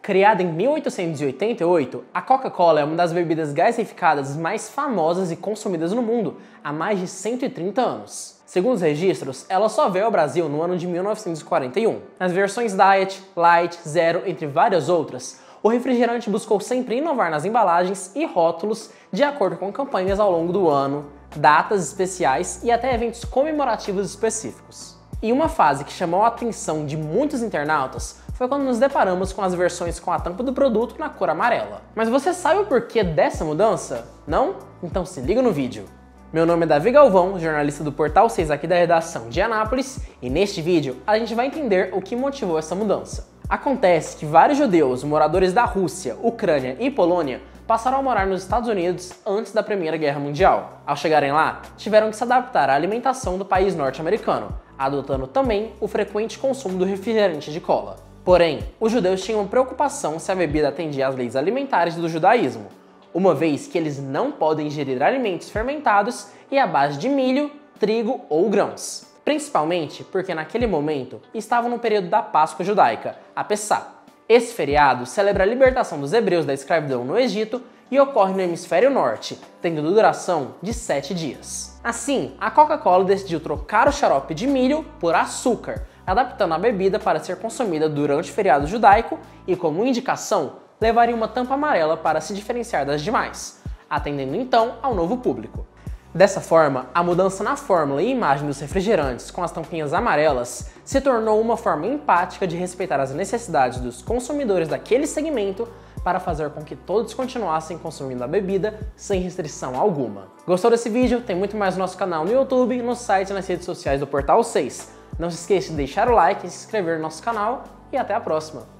Criada em 1888, a Coca-Cola é uma das bebidas gaseificadas mais famosas e consumidas no mundo há mais de 130 anos. Segundo os registros, ela só veio ao Brasil no ano de 1941. Nas versões Diet, Light, Zero, entre várias outras, o refrigerante buscou sempre inovar nas embalagens e rótulos de acordo com campanhas ao longo do ano, datas especiais e até eventos comemorativos específicos. E uma fase que chamou a atenção de muitos internautas foi quando nos deparamos com as versões com a tampa do produto na cor amarela. Mas você sabe o porquê dessa mudança? Não? Então se liga no vídeo. Meu nome é Davi Galvão, jornalista do Portal 6 aqui da redação de Anápolis, e neste vídeo a gente vai entender o que motivou essa mudança. Acontece que vários judeus, moradores da Rússia, Ucrânia e Polônia, passaram a morar nos Estados Unidos antes da Primeira Guerra Mundial. Ao chegarem lá, tiveram que se adaptar à alimentação do país norte-americano, adotando também o frequente consumo do refrigerante de cola. Porém, os judeus tinham preocupação se a bebida atendia às leis alimentares do judaísmo, uma vez que eles não podem ingerir alimentos fermentados e à base de milho, trigo ou grãos. Principalmente porque naquele momento estavam no período da Páscoa judaica, a Pessá. Esse feriado celebra a libertação dos hebreus da escravidão no Egito e ocorre no hemisfério norte, tendo duração de 7 dias. Assim, a Coca-Cola decidiu trocar o xarope de milho por açúcar, adaptando a bebida para ser consumida durante o feriado judaico e, como indicação, levaria uma tampa amarela para se diferenciar das demais, atendendo então ao novo público. Dessa forma, a mudança na fórmula e imagem dos refrigerantes com as tampinhas amarelas se tornou uma forma empática de respeitar as necessidades dos consumidores daquele segmento para fazer com que todos continuassem consumindo a bebida sem restrição alguma. Gostou desse vídeo? Tem muito mais no nosso canal no YouTube, no site e nas redes sociais do Portal 6. Não se esqueça de deixar o like e se inscrever no nosso canal e até a próxima!